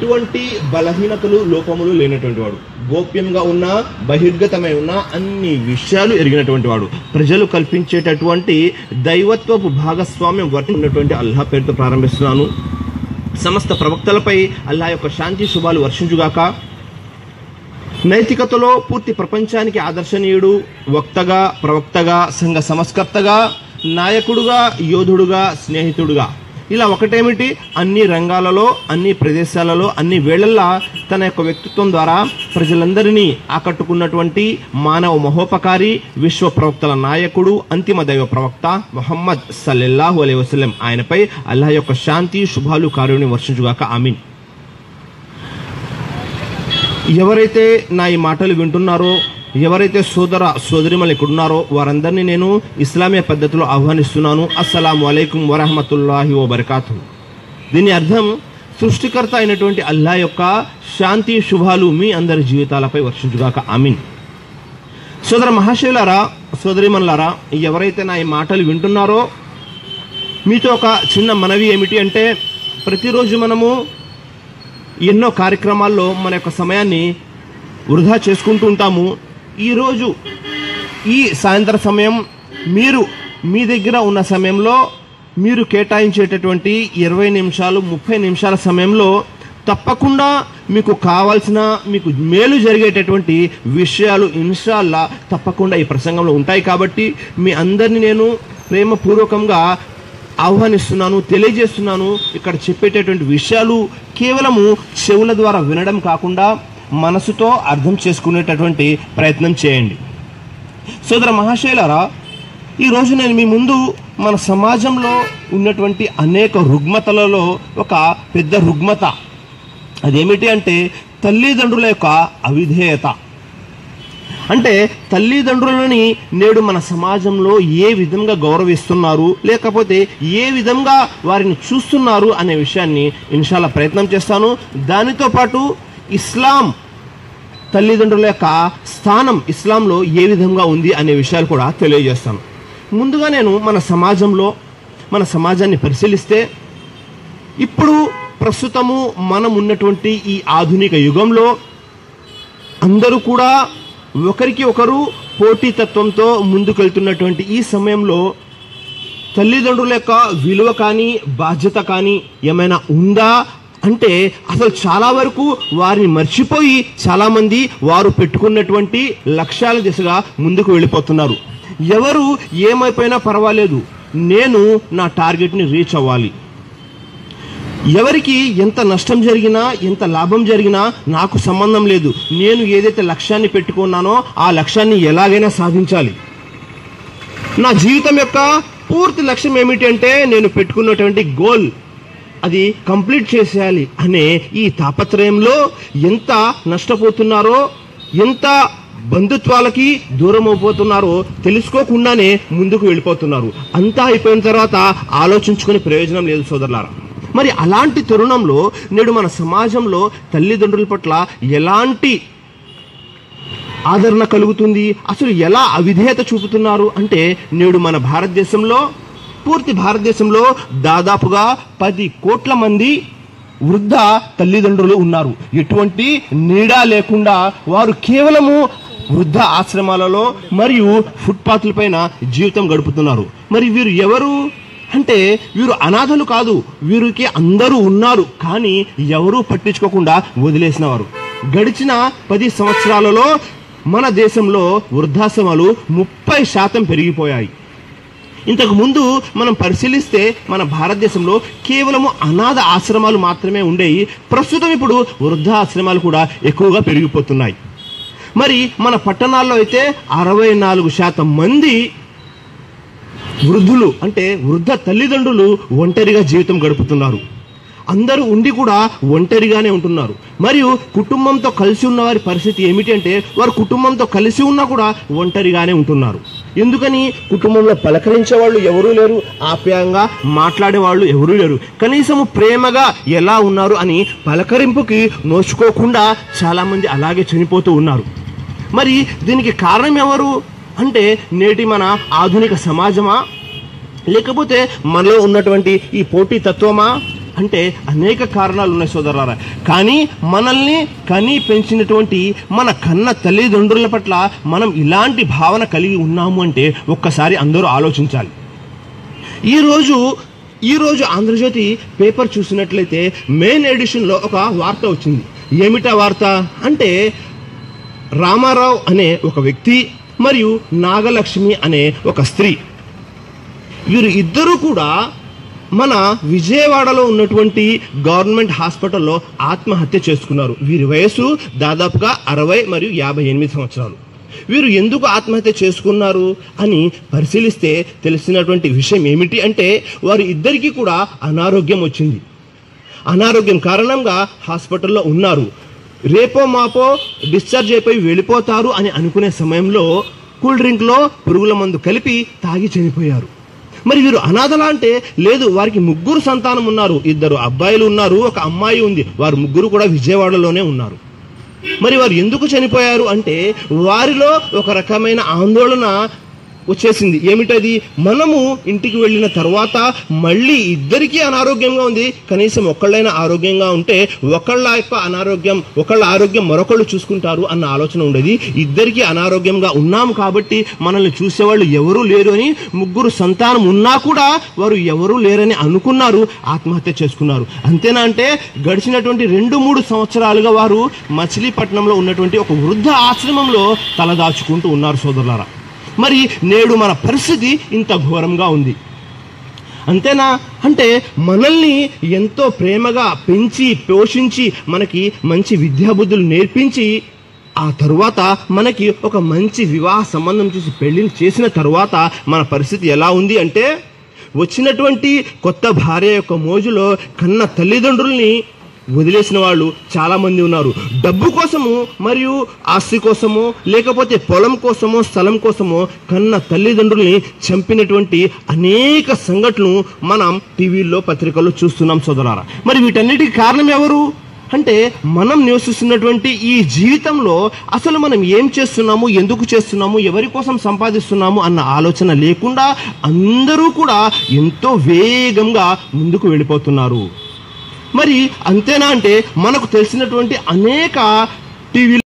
ఎటువంటి బలహీనతలు లోపములు లేనటువంటి వాడు, గోప్యంగా ఉన్న బహిర్గతమై ఉన్న అన్ని విషయాలు ఎరిగినటువంటి వాడు, ప్రజలు కల్పించేటటువంటి దైవత్వపు భాగస్వామ్యం వర్తించినటువంటి అల్లాహ్ పేరుతో ప్రారంభిస్తున్నాను. సమస్త ప్రవక్తలపై అల్లాహ్ యొక్క శాంతి శుభాలు వర్షించుగాక. నైతికతలో పూర్తి ప్రపంచానికి ఆదర్శనీయుడు, వక్తగా, ప్రవక్తగా, సంఘ సంస్కర్తగా, నాయకుడుగా, యోధుడుగా, స్నేహితుడుగా, ఇలా ఒకటేమిటి అన్ని రంగాలలో, అన్ని ప్రదేశాలలో, అన్ని వేళల్లో తన యొక్క వ్యక్తిత్వం ద్వారా ప్రజలందరినీ ఆకట్టుకున్నటువంటి మానవ మహోపకారి, విశ్వ ప్రవక్తల నాయకుడు, అంతిమ దైవ ప్రవక్త ముహమ్మద్ సల్లల్లాహు అలైహి వసల్లం, ఆయనపై అల్లాహ్ యొక్క శాంతి శుభాలు కారుణ్యం వర్షించుగాక. ఆమీన్. ఎవరైతే నా ఈ మాటలు వింటున్నారో, ఎవరైతే సోదర సోదరిమలు ఇక్కడ ఉన్నారో వారందరినీ నేను ఇస్లామీయ పద్ధతిలో ఆహ్వానిస్తున్నాను. అస్సలాము అలైకుం వరహమతుల్లాహి వబరకాతు. దీని అర్థం సృష్టికర్త అయినటువంటి అల్లాహ్ యొక్క శాంతి శుభాలు మీ అందరి జీవితాలపై వర్షించుగాక. ఆమీన్. సోదర మహాశయులారా, సోదరిమణులారా, ఎవరైతే నా ఈ మాటలు వింటున్నారో మీతో ఒక చిన్న మనవి ఏమిటి అంటే, ప్రతిరోజు మనము ఎన్నో కార్యక్రమాల్లో మన యొక్క సమయాన్ని వృధా చేసుకుంటూ ఉంటాము. ఈరోజు ఈ సాయంత్రం సమయం మీరు మీ దగ్గర ఉన్న సమయంలో మీరు కేటాయించేటటువంటి 20 నిమిషాలు 30 నిమిషాల సమయంలో తప్పకుండా మీకు కావాల్సిన, మీకు మేలు జరిగేటటువంటి విషయాలు ఇన్షాల్లా తప్పకుండా ఈ ప్రసంగంలో ఉంటాయి. కాబట్టి మీ అందరినీ నేను ప్రేమపూర్వకంగా ఆహ్వానిస్తున్నాను, తెలియజేస్తున్నాను. ఇక్కడ చెప్పేటటువంటి విషయాలు కేవలము చెవుల ద్వారా వినడం కాకుండా మనసుతో అర్థం చేసుకునేటటువంటి ప్రయత్నం చేయండి. సోదర మహాశయులారా, ఈరోజు నేను మీ ముందు మన సమాజంలో ఉన్నటువంటి అనేక రుగ్మతలలో ఒక పెద్ద రుగ్మత, అదేమిటి అంటే తల్లిదండ్రుల యొక్క అవిధేయత. అంటే తల్లిదండ్రులని నేడు మన సమాజంలో ఏ విధంగా గౌరవిస్తున్నారు, లేకపోతే ఏ విధంగా వారిని చూస్తున్నారు అనే విషయాన్ని ఇన్షాల్లా ప్రయత్నం చేస్తాను. దానితో పాటు ఇస్లాం తల్లిదండ్రుల యొక్క స్థానం ఇస్లాంలో ఏ విధంగా ఉంది అనే విషయాలు కూడా తెలియజేస్తాను. ముందుగా నేను మన సమాజాన్ని పరిశీలిస్తే, ఇప్పుడు ప్రస్తుతము మనం ఉన్నటువంటి ఈ ఆధునిక యుగంలో అందరూ కూడా ఒకరికి ఒకరు పోటీతత్వంతో ముందుకెళ్తున్నటువంటి ఈ సమయంలో తల్లిదండ్రుల యొక్క విలువ కానీ బాధ్యత కానీ ఏమైనా ఉందా అంటే అసలు చాలా వరకు వారిని మర్చిపోయి చాలామంది వారు పెట్టుకున్నటువంటి లక్ష్యాల దిశగా ముందుకు వెళ్ళిపోతున్నారు. ఎవరు ఏమైపోయినా పర్వాలేదు, నేను నా టార్గెట్ని రీచ్ అవ్వాలి. ఎవరికి ఎంత నష్టం జరిగినా, ఎంత లాభం జరిగినా నాకు సంబంధం లేదు. నేను ఏదైతే లక్ష్యాన్ని పెట్టుకున్నానో ఆ లక్ష్యాన్ని ఎలాగైనా సాధించాలి. నా జీవితం యొక్క పూర్తి లక్ష్యం ఏమిటి అంటే నేను పెట్టుకున్నటువంటి గోల్ అది కంప్లీట్ చేసేయాలి అనే ఈ తాపత్రయంలో ఎంత నష్టపోతున్నారో, ఎంత బంధుత్వాలకి దూరం అయిపోతున్నారో తెలుసుకోకుండానే ముందుకు వెళ్ళిపోతున్నారు. అంతా అయిపోయిన తర్వాత ఆలోచించుకునే ప్రయోజనం లేదు సోదరులారా. మరి అలాంటి తరుణంలో నేడు మన సమాజంలో తల్లిదండ్రుల పట్ల ఎలాంటి ఆదరణ కలుగుతుంది, అసలు ఎలా అవిధేయత చూపుతున్నారు అంటే, నేడు మన పూర్తి భారతదేశంలో దాదాపుగా 10 కోట్ల మంది వృద్ధ తల్లిదండ్రులు ఉన్నారు. ఎటువంటి నీడా లేకుండా వారు కేవలము వృద్ధ ఆశ్రమాలలో మరియు ఫుట్పాత్ల పైన జీవితం గడుపుతున్నారు. మరి వీరు ఎవరు అంటే, వీరు అనాథలు కాదు, వీరికి అందరూ ఉన్నారు, కానీ ఎవరూ పట్టించుకోకుండా వదిలేసిన వారు. గడిచిన 10 సంవత్సరాలలో మన దేశంలో వృద్ధాశ్రమాలు 30% పెరిగిపోయాయి. ఇంతకు ముందు మనం పరిశీలిస్తే మన భారతదేశంలో కేవలము అనాథ ఆశ్రమాలు మాత్రమే ఉండేవి. ప్రస్తుతం ఇప్పుడు వృద్ధ ఆశ్రమాలు కూడా ఎక్కువగా పెరిగిపోతున్నాయి. మరి మన పట్టణాల్లో అయితే 64% మంది వృద్ధులు అంటే వృద్ధ తల్లిదండ్రులు ఒంటరిగా జీవితం గడుపుతున్నారు. అందరూ ఉండి కూడా ఒంటరిగానే ఉంటున్నారు. మరియు కుటుంబంతో కలిసి ఉన్న వారి పరిస్థితి ఏమిటి అంటే, వారు కుటుంబంతో కలిసి ఉన్నా కూడా ఒంటరిగానే ఉంటున్నారు. ఎందుకని? కుటుంబంలో పలకరించే వాళ్ళు ఎవరూ లేరు, ఆప్యాయంగా మాట్లాడే వాళ్ళు ఎవరూ లేరు. కనీసము ప్రేమగా ఎలా ఉన్నారు అని పలకరింపుకి నోచుకోకుండా చాలామంది అలాగే చనిపోతూ ఉన్నారు. మరి దీనికి కారణం ఎవరు అంటే, నేటి మన ఆధునిక సమాజమా, లేకపోతే మనలో ఉన్నటువంటి ఈ పోటీ తత్వమా అంటే అనేక కారణాలు ఉన్నాయి సోదరులారా. కానీ మనల్ని కని పెంచినటువంటి మన కన్న తల్లిదండ్రుల పట్ల మనం ఇలాంటి భావన కలిగి ఉన్నాము అంటే ఒక్కసారి అందరూ ఆలోచించాలి. ఈరోజు ఆంధ్రజ్యోతి పేపర్ చూసినట్లయితే మెయిన్ ఎడిషన్లో ఒక వార్త వచ్చింది. ఏమిటా వార్త అంటే రామారావు అనే ఒక వ్యక్తి మరియు నాగలక్ష్మి అనే ఒక స్త్రీ, వీరు ఇద్దరు కూడా మన విజయవాడలో ఉన్నటువంటి గవర్నమెంట్ హాస్పిటల్లో ఆత్మహత్య చేసుకున్నారు. వీరి వయసు దాదాపుగా 60 మరియు 58 సంవత్సరాలు. వీరు ఎందుకు ఆత్మహత్య చేసుకున్నారు అని పరిశీలిస్తే తెలిసినటువంటి విషయం ఏమిటి అంటే వారి ఇద్దరికీ కూడా అనారోగ్యం వచ్చింది. అనారోగ్యం కారణంగా హాస్పిటల్లో ఉన్నారు. రేపో మాపో డిశ్చార్జ్ అయిపోయి వెళ్ళిపోతారు అని అనుకునే సమయంలో కూల్ డ్రింక్లో పురుగుల మందు కలిపి తాగి చనిపోయారు. మరి వీరు అనాథలా అంటే లేదు, వారికి 3 సంతానం ఉన్నారు. 2 అబ్బాయిలు ఉన్నారు, 1 అమ్మాయి ఉంది. వారు 3 కూడా విజయవాడలోనే ఉన్నారు. మరి వారు ఎందుకు చనిపోయారు అంటే వారిలో ఒక రకమైన ఆందోళన వచ్చేసింది. ఏమిటది? మనము ఇంటికి వెళ్ళిన తర్వాత మళ్ళీ ఇద్దరికీ అనారోగ్యంగా ఉంది, కనీసం ఒకళ్ళైనా ఆరోగ్యంగా ఉంటే ఒకళ్ళ ఆరోగ్యం మరొకళ్ళు చూసుకుంటారు అన్న ఆలోచన ఉండేది. ఇద్దరికీ అనారోగ్యంగా ఉన్నాము కాబట్టి మనల్ని చూసేవాళ్ళు ఎవరూ లేరు అని 3 సంతానం ఉన్నా కూడా వారు ఎవరూ లేరని అనుకున్నారు, ఆత్మహత్య చేసుకున్నారు. అంతేనా అంటే గడిచినటువంటి 2-3 సంవత్సరాలుగా వారు మచిలీపట్నంలో ఉన్నటువంటి ఒక వృద్ధ ఆశ్రమంలో తలదాచుకుంటూ ఉన్నారు సోదరులారా. మరి నేడు మన పరిస్థితి ఇంత ఘోరంగా ఉంది. అంతేనా అంటే మనల్ని ఎంతో ప్రేమగా పెంచి పోషించి మనకి మంచి విద్యాబుద్ధులు నేర్పించి ఆ తరువాత మనకి ఒక మంచి వివాహ సంబంధం చూసి పెళ్లిని చేసిన తరువాత మన పరిస్థితి ఎలా ఉంది అంటే వచ్చినటువంటి కొత్త భార్య యొక్క మోజులో కన్న తల్లిదండ్రుల్ని వదిలేసిన వాళ్ళు చాలామంది ఉన్నారు. డబ్బు కోసము మరియు ఆస్తి కోసమో లేకపోతే పొలం కోసమో స్థలం కోసమో కన్న తల్లిదండ్రుల్ని చంపినటువంటి అనేక సంఘటనలు మనం టీవీల్లో పత్రికల్లో చూస్తున్నాం సోదరులారా. మరి వీటన్నిటికీ కారణం ఎవరు అంటే మనం నివసిస్తున్నటువంటి ఈ జీవితంలో అసలు మనం ఏం చేస్తున్నాము, ఎందుకు చేస్తున్నాము, ఎవరి కోసం సంపాదిస్తున్నాము అన్న ఆలోచన లేకుండా అందరూ కూడా ఎంతో వేగంగా ముందుకు వెళ్ళిపోతున్నారు. మరి అంతేనా అంటే మనకు తెలిసినటువంటి అనేక టీవీ